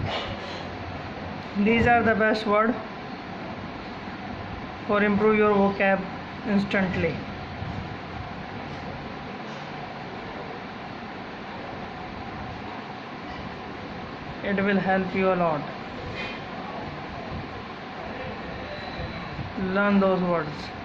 These are the best words for improve your vocab instantly. It will help you a lot. Learn those words.